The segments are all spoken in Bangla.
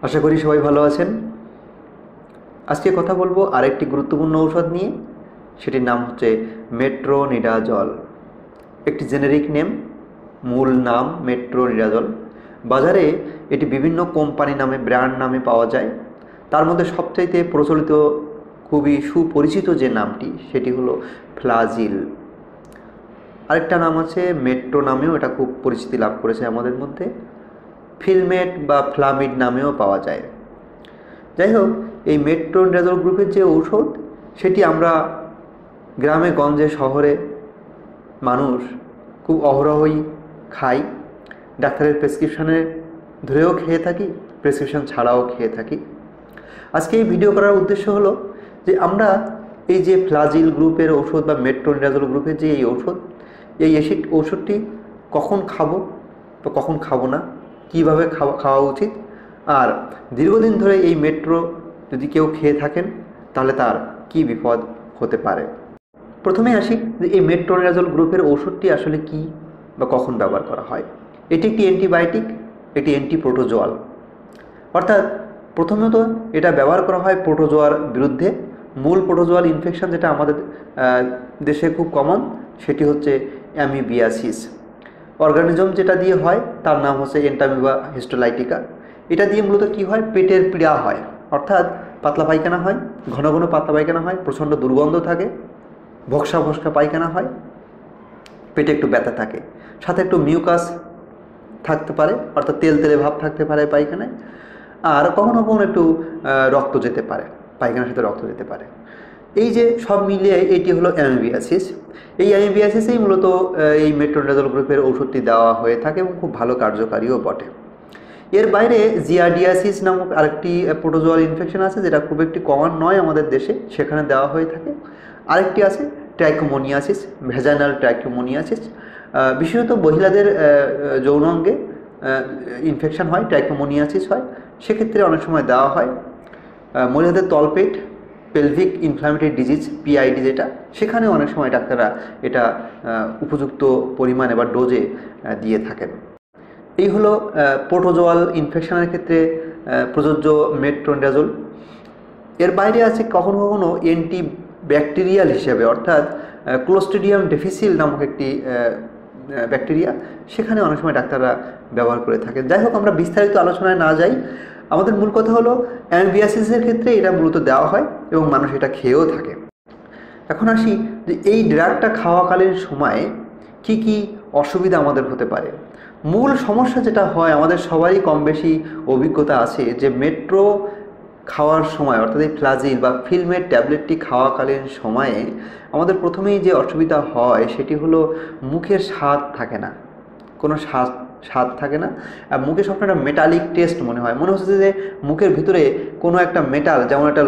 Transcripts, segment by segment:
আশা করি সবাই ভালো আছেন। আজকে কথা বলবো আরেকটি গুরুত্বপূর্ণ ঔষধ নিয়ে। সেটির নাম হচ্ছে মেট্রোনিডাজল। একটি জেনেরিক নেম, মূল নাম মেট্রোনিডাজল। বাজারে এটি বিভিন্ন কোম্পানি নামে, ব্র্যান্ড নামে পাওয়া যায়। তার মধ্যে সবচাইতে প্রচলিত, খুবই সুপরিচিত যে নামটি, সেটি হলো ফ্লাজিল। আরেকটা নাম আছে মেট্রো নামেও, এটা খুব পরিচিতি লাভ করেছে আমাদের মধ্যে। ফিলমেট বা ফ্লামিড নামেও পাওয়া যায়। যাই হোক, এই মেট্রোনিডাজল গ্রুপের যে ঔষধ, সেটি আমরা গ্রামে গঞ্জে শহরে মানুষ খুব অহরহই খাই। ডাক্তারের প্রেসক্রিপশানে ধরেও খেয়ে থাকি, প্রেসক্রিপশান ছাড়াও খেয়ে থাকি। আজকে এই ভিডিও করার উদ্দেশ্য হলো যে আমরা এই যে ফ্লাজিল গ্রুপের ঔষধ বা মেট্রোনিডাজল গ্রুপের যে এই ঔষধ, এই ওষুধটি কখন খাবো বা কখন খাবো না, কীভাবে খাওয়া উচিত, আর দীর্ঘদিন ধরে এই মেট্রো যদি কেউ খেয়ে থাকেন তাহলে তার কী বিপদ হতে পারে। প্রথমে আসি যে এই মেট্রোনিডাজল গ্রুপের ওষুধটি আসলে কী বা কখন ব্যবহার করা হয়। এটি একটি অ্যান্টিবায়োটিক, এটি অ্যান্টিপ্রোটোজোয়াল। অর্থাৎ প্রথমত এটা ব্যবহার করা হয় প্রোটোজোয়ার বিরুদ্ধে। মূল প্রোটোজোয়াল ইনফেকশন যেটা আমাদের দেশে খুব কমন, সেটি হচ্ছে অ্যামিবিয়াসিস। অর্গানিজম যেটা দিয়ে হয় তার নাম হচ্ছে এন্টামিবা হিস্টোলাইটিকা। এটা দিয়ে মূলত কী হয়, পেটের পীড়া হয়, অর্থাৎ পাতলা পায়খানা হয়, ঘন ঘন পাতলা পায়খানা হয়, প্রচণ্ড দুর্গন্ধ থাকে, ভক্সা ভক্সা পায়খানা হয়, পেটে একটু ব্যথা থাকে, সাথে একটু মিউকাস থাকতে পারে, অর্থাৎ তেল তেলে ভাব থাকতে পারে পায়খানায়, আর কখনো কখনো একটু রক্ত যেতে পারে, পায়খানার সাথে রক্ত যেতে পারে। এই যে সব মিলিয়ে এটি হলো অ্যামিবিয়াসিস। এই অ্যামিবিয়াসিসেই মূলত এই মেট্রোনিডাজল গ্রুপের ওষুধটি দেওয়া হয়ে থাকে এবং খুব ভালো কার্যকারীও বটে। এর বাইরে জিয়ার্ডিয়াসিস নামক আরেকটি প্রোটোজোয়াল ইনফেকশন আছে, যেটা খুব একটি কমন নয় আমাদের দেশে, সেখানে দেওয়া হয়ে থাকে। আরেকটি আছে ট্রাইকোমোনিয়াসিস, ভেজাইনাল ট্রাইকোমোনিয়াসিস। বিশেষত মহিলাদের যৌনাঙ্গে ইনফেকশন হয়, ট্রাইকোমোনিয়াসিস হয়, সেক্ষেত্রে অনেক সময় দেওয়া হয়। মহিলাদের তলপেট, পেলভিক ইনফ্লামেটরি ডিজিজ, পিআইডি যেটা, সেখানে অনেক সময় ডাক্তাররা এটা উপযুক্ত পরিমাণে বা ডোজে দিয়ে থাকেন। এই হলো প্রোটোজোয়াল ইনফেকশনের ক্ষেত্রে প্রযোজ্য মেট্রোনিডাজল। এর বাইরে আছে কখনো কখনো অ্যান্টিব্যাকটেরিয়াল হিসেবে, অর্থাৎ ক্লোস্ট্রিডিয়াম ডিফিসিল নামক একটি ব্যাকটেরিয়া, সেখানে অনেক সময় ডাক্তাররা ব্যবহার করে থাকেন। যাই হোক, আমরা বিস্তারিত আলোচনায় না যাই। আমাদের মূল কথা হলো অ্যামিবিয়াসিসের ক্ষেত্রে এটা মূলত দেওয়া হয় এবং মানুষ এটা খেয়েও থাকে। এখন আসি যে এই ড্রাগটা খাওয়াকালীন সময়ে কি কি অসুবিধা আমাদের হতে পারে। মূল সমস্যা যেটা হয়, আমাদের সবারই কম বেশি অভিজ্ঞতা আছে যে মেট্রো খাওয়ার সময়, অর্থাৎ এই ফ্লাজিল বা ফিলমেট ট্যাবলেটটি খাওয়াকালীন সময়ে আমাদের প্রথমেই যে অসুবিধা হয় সেটি হলো মুখের স্বাদ থাকে না, কোনো স্বাদ থাকে না। আর মুখে সবসময় একটা মেটালিক টেস্ট মনে হচ্ছে যে মুখের ভিতরে কোনো একটা মেটাল, যেমন একটা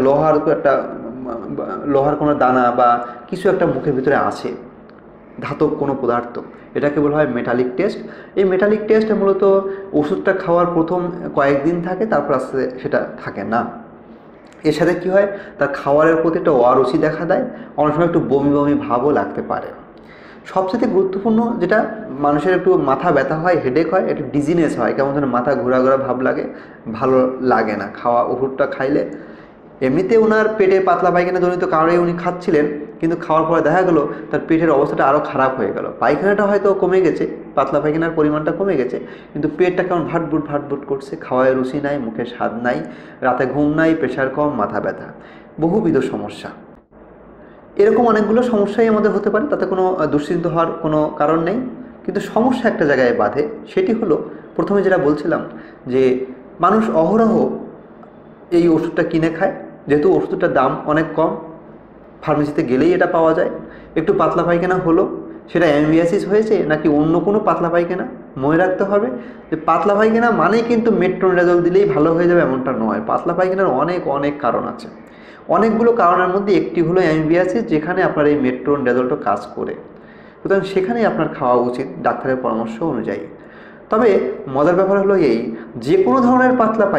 লোহার কোনো দানা বা কিছু একটা মুখের ভিতরে আছে, ধাতব কোনো পদার্থ, এটাকে বলা হয় মেটালিক টেস্ট। এই মেটালিক টেস্ট মূলত ওষুধটা খাওয়ার প্রথম কয়েকদিন থাকে, তারপর আস্তে সেটা থাকে না। এর সাথে কী হয়, তার খাওয়ারের প্রতি একটা অরুচি দেখা দেয়, অনেক সময় একটু বমি বমি ভাবও লাগতে পারে। সবচেয়ে গুরুত্বপূর্ণ যেটা, মানুষের একটু মাথা ব্যথা হয়, হেডেক হয়, একটু ডিজিনেস হয়, কেমন যেন মাথা ঘোরা ঘোরা ভাব লাগে, ভালো লাগে না ওষুধটা খাইলে। এমনিতে ওনার পেটে পাতলা পায়খানা জনিত কারণে উনি খাচ্ছিলেন, কিন্তু খাওয়ার পরে দেখা গেলো তার পেটের অবস্থাটা আরও খারাপ হয়ে গেল। পায়খানাটা হয়তো কমে গেছে, পাতলা পায়খানার পরিমাণটা কমে গেছে, কিন্তু পেটটা কেমন ভাটভুট করছে, খাওয়ায় রুচি নাই, মুখে স্বাদ নাই, রাতে ঘুম নাই, প্রেশার কম, মাথা ব্যথা, বহুবিধ সমস্যা। এরকম অনেকগুলো সমস্যাই আমাদের হতে পারে, তাতে কোনো দুশ্চিন্ত হওয়ার কোনো কারণ নেই। কিন্তু সমস্যা একটা জায়গায় বাধে, সেটি হলো প্রথমে যেটা বলছিলাম যে মানুষ অহরহ এই ওষুধটা কিনে খায়, যেহেতু ওষুধটার দাম অনেক কম, ফার্মেসিতে গেলেই এটা পাওয়া যায়। একটু পাতলা পায়খানা হলো, সেটা অ্যামিবিয়াসিস হয়েছে নাকি অন্য কোনো পাতলা পায়খানা, মনে রাখতে হবে যে পাতলা পায়খানা মানেই কিন্তু মেট্রোনিডাজল দিলেই ভালো হয়ে যাবে এমনটা নয়। পাতলা পায়খানার অনেক অনেক কারণ আছে। অনেকগুলো কারণের মধ্যে একটি হলো অ্যামিবিয়াসিস, যেখানে আপনার এই মেট্রোনিডাজলটা কাজ করে, সুতরাং সেখানেই আপনার খাওয়া উচিত ডাক্তারের পরামর্শ অনুযায়ী। তবে মজার ব্যাপার হলো এই, যে কোনো ধরনের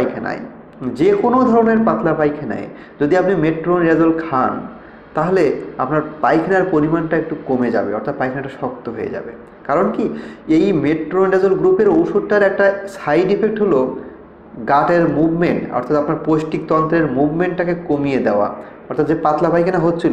পাতলা পায়খানায় যদি আপনি মেট্রোনিডাজল খান, তাহলে আপনার পায়খানার পরিমাণটা একটু কমে যাবে, অর্থাৎ পায়খানাটা শক্ত হয়ে যাবে। কারণ কি, এই মেট্রোনিডাজল গ্রুপের ওষুধটার একটা সাইড ইফেক্ট হলো গাটের মুভমেন্ট অর্থাৎ আপনার পৌষ্টিকতন্ত্রের মুভমেন্টটাকে কমিয়ে দেওয়া, অর্থাৎ যে পাতলা পায়খানা হচ্ছিল,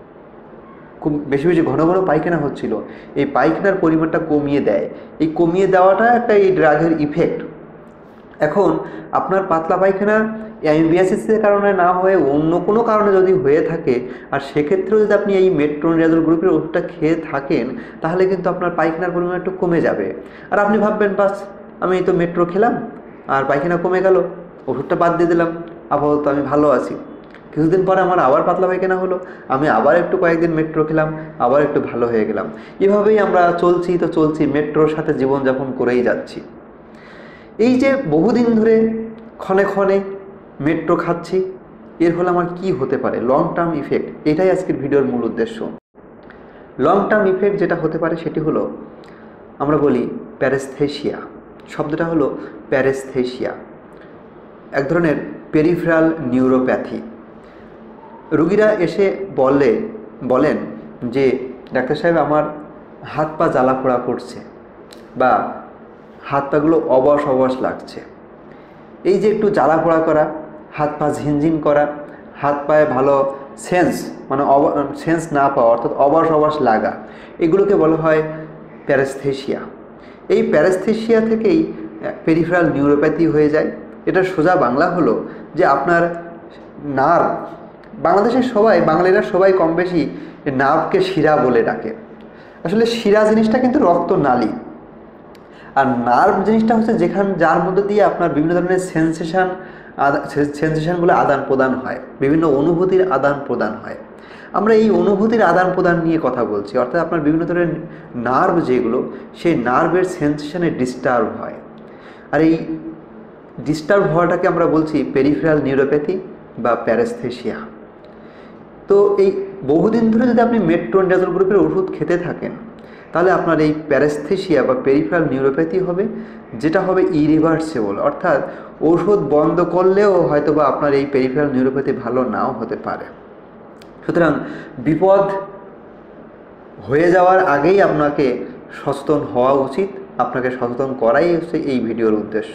খুব বেশি বেশি ঘন ঘন পায়খানা হচ্ছিল, এই পায়খানার পরিমাণটা কমিয়ে দেয়। এই কমিয়ে দেওয়াটা একটা এই ড্রাগের ইফেক্ট। এখন আপনার পাতলা পায়খানা অ্যামিবিয়াসিসের কারণে না হয়ে অন্য কোনো কারণে যদি হয়ে থাকে, আর সেক্ষেত্রেও যদি আপনি এই মেট্রোনিডাজল গ্রুপের ওষুধটা খেয়ে থাকেন, তাহলে কিন্তু আপনার পায়খানার পরিমাণ একটু কমে যাবে। আর আপনি ভাববেন, বাস আমি তো মেট্রো খেলাম আর পায়খানা কমে গেল, ওষুধটা বাদ দিয়ে দিলাম, আপাতত আমি ভালো আছি। কিছুদিন পরে আমার আবার পাতলা পায়খানা হলো, আমি আবার একটু কয়েকদিন মেট্রো খেলাম, আবার একটু ভালো হয়ে গেলাম। এভাবেই আমরা চলছি, মেট্রোর সাথে জীবনযাপন করেই যাচ্ছি। এই যে বহুদিন ধরে ক্ষণে ক্ষণে মেট্রো খাচ্ছি, এর ফলে আমার কি হতে পারে, লং টার্ম ইফেক্ট, এটাই আজকের ভিডিওর মূল উদ্দেশ্য। লং টার্ম ইফেক্ট যেটা হতে পারে সেটি হলো, আমরা বলি প্যারেস্থেশিয়া। শব্দটা হলো প্যারেস্থেশিয়া, এক ধরনের পেরিফেরাল নিউরোপ্যাথি। রুগীরা এসে বলেন যে ডাক্তার সাহেব আমার হাত পা জ্বালা পোড়া করছে, বা হাত পাগুলো অবশ অবশ লাগছে। এই যে একটু জ্বালা পোড়া করা, হাত পা ঝিনঝিন করা, হাত পায়ে ভালো সেন্স না পাওয়া, অর্থাৎ অবশ অবশ লাগা, এগুলোকে বলা হয় প্যারেস্থেশিয়া। এই প্যারেস্থেশিয়া থেকেই পেরিফেরাল নিউরোপ্যাথি হয়ে যায়। এটা সোজা বাংলা হলো যে আপনার নার্ভ, বাংলাদেশের বাঙালিরা সবাই কম বেশি নার্ভকে শিরা বলে ডাকে। আসলে শিরা জিনিসটা কিন্তু রক্ত নালী, আর নার্ভ জিনিসটা হচ্ছে যার মধ্যে দিয়ে আপনার বিভিন্ন ধরনের সেন্সেশনগুলো আদান প্রদান হয়, বিভিন্ন অনুভূতির আদান প্রদান হয়। আমরা এই অনুভূতির আদান প্রদান নিয়ে কথা বলছি, অর্থাৎ আপনার বিভিন্ন ধরনের নার্ভ যেগুলো, সেই নার্ভের সেন্সেশনে ডিস্টার্ব হয়। আর এই ডিস্টার্ব হওয়াটাকে আমরা বলছি পেরিফেরাল নিউরোপ্যাথি বা প্যারেস্থেশিয়া। তো এই বহুদিন ধরে যদি আপনি মেট্রোনিডাজল গ্রুপের ওষুধ খেতে থাকেন, তাহলে আপনার এই প্যারেস্থেশিয়া বা পেরিফেরাল নিউরোপ্যাথি হবে, যেটা হবে ইরিভার্সেবল। অর্থাৎ ওষুধ বন্ধ করলেও হয়তো বা আপনার এই পেরিফেরাল নিউরোপ্যাথি ভালো নাও হতে পারে। সুতরাং বিপদ হয়ে যাওয়ার আগেই আপনাকে সচেতন হওয়া উচিত, আপনাকে সচেতন করাই হচ্ছে এই ভিডিওর উদ্দেশ্য।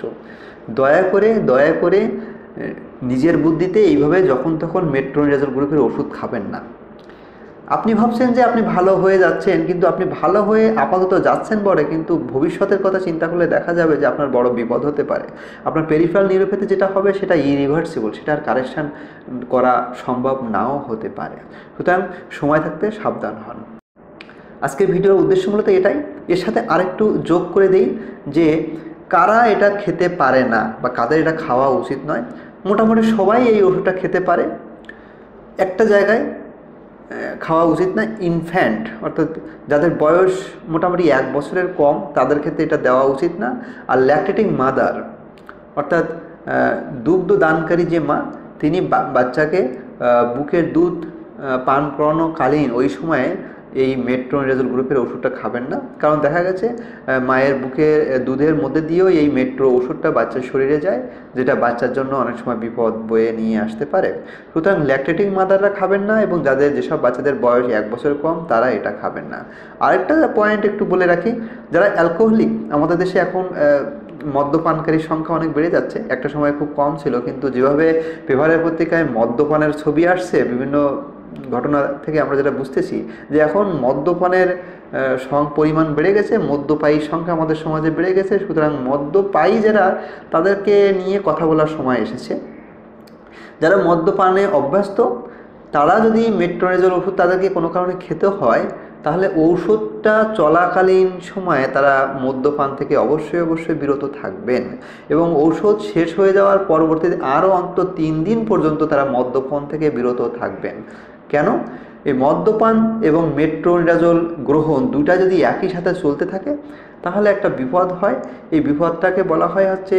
দয়া করে নিজের বুদ্ধিতে এইভাবে যখন তখন মেট্রোনিডাজল গ্রুপের ওষুধ খাবেন না। আপনি ভাবছেন যে আপনি ভালো হয়ে যাচ্ছেন, কিন্তু আপনি ভালো হয়ে আপাতত যাচ্ছেন বটে, কিন্তু ভবিষ্যতের কথা চিন্তা করলে দেখা যাবে যে আপনার বড় বিপদ হতে পারে। আপনার পেরিফেরাল নিউরোপ্যাথি যেটা হবে সেটা ইরিভার্সিবল, সেটা আর কারেকশান করা সম্ভব নাও হতে পারে। সুতরাং সময় থাকতে সাবধান হন। আজকের ভিডিওর উদ্দেশ্য মূলত এটাই। এর সাথে আরেকটু যোগ করে দেই যে কারা এটা খেতে পারে না বা কাদের এটা খাওয়া উচিত নয়। মোটামুটি সবাই এই ওষুধটা খেতে পারে। একটা জায়গায় খাওয়া উচিত না, ইনফ্যান্ট অর্থাৎ যাদের বয়স মোটামুটি 1 বছরের কম, তাদের ক্ষেত্রে এটা দেওয়া উচিত না। আর ল্যাকটেটিং মাদার অর্থাৎ দুগ্ধ দানকারী যে মা, তিনি বাচ্চাকে বুকের দুধ পান করানোকালীন ওই সময়ে এই মেট্রোনিডাজল গ্রুপের ওষুধটা খাবেন না। কারণ দেখা গেছে মায়ের বুকের দুধের মধ্যে দিয়েও এই মেট্রো ওষুধটা বাচ্চার শরীরে যায়, যেটা বাচ্চার জন্য অনেক সময় বিপদ বয়ে নিয়ে আসতে পারে। সুতরাং ল্যাকটেটিং মাদাররা খাবেন না, এবং যেসব বাচ্চাদের বয়স 1 বছর কম, তারা এটা খাবেন না। আরেকটা পয়েন্ট একটু বলে রাখি, যারা অ্যালকোহলিক, আমাদের দেশে এখন মদ্যপানকারীর সংখ্যা অনেক বেড়ে যাচ্ছে। একটা সময় খুব কম ছিল, কিন্তু যেভাবে পেপারের পত্রিকায় মদ্যপানের ছবি আসছে, বিভিন্ন ঘটনা থেকে আমরা যেটা বুঝতেছি যে এখন মদ্যপানের পরিমাণ বেড়ে গেছে, মদ্যপায়ীর সংখ্যা আমাদের সমাজে বেড়ে গেছে। সুতরাং মদ্যপায়ী যারা, তাদেরকে নিয়ে কথা বলার সময় এসেছে। যারা মদ্যপানে অভ্যস্ত, তারা যদি মেট্রোনিডাজল ওষুধ তাদেরকে কোনো কারণে খেতে হয়, তাহলে ঔষধটা চলাকালীন সময়ে তারা মদ্যপান থেকে অবশ্যই বিরত থাকবেন, এবং ঔষধ শেষ হয়ে যাওয়ার পরবর্তীতে আরও অন্তত 3 দিন পর্যন্ত তারা মদ্যপান থেকে বিরত থাকবেন। কেন? এই মদ্যপান এবং মেট্রোনিডাজল গ্রহণ দুটা যদি একই সাথে চলতে থাকে, তাহলে একটা বিপদ হয়। এই বিপদটাকে বলা হয় হচ্ছে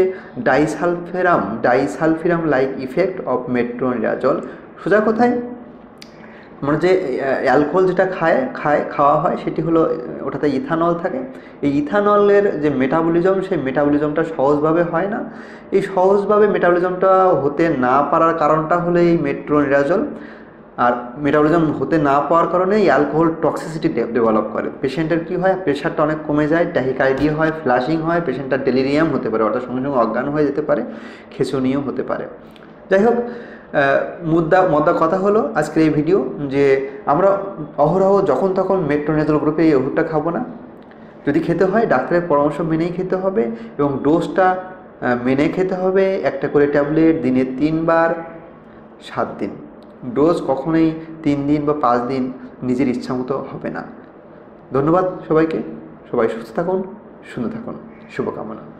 disulfiram like effect of metronidazole. সোজা কথায় আমরা যে অ্যালকোহল যেটা খাওয়া হয়, সেটি হলো ওটাতে ইথানল থাকে। এই ইথানলের যে মেটাবলিজম, সেই মেটাবলিজমটা সহজভাবে হয় না। এই সহজভাবে মেটাবলিজমটা হতে না পারার কারণটা হলো এই মেট্রোনিডাজল। আর মেটাবলিজম হতে না পাওয়ার কারণে এই অ্যালকোহল টক্সিসিটি ডেভেলপ করে। পেশেন্টের কী হয়, প্রেশারটা অনেক কমে যায়, ট্যাহিকার্ডিয়া হয়, ফ্লাশিং হয়, পেশেন্টটার ডেলিরিয়াম হতে পারে, অর্থাৎ সঙ্গে সঙ্গে অজ্ঞান হয়ে যেতে পারে, খেঁচুনিও হতে পারে। যাই হোক, মোদ্দা কথা হলো আজকের এই ভিডিও যে আমরা অহরহ যখন তখন মেট্রোনেজল গ্রুপে এই ওষুধটা খাবো না। যদি খেতে হয় ডাক্তারের পরামর্শ মেনেই খেতে হবে এবং ডোজটা মেনে খেতে হবে। একটা করে ট্যাবলেট দিনে 3 বার 7 দিন। ডোজ কখনোই 3 দিন বা 5 দিন নিজের ইচ্ছামতো হবে না। ধন্যবাদ সবাইকে। সবাই সুস্থ থাকুন, সুন্দর থাকুন। শুভকামনা।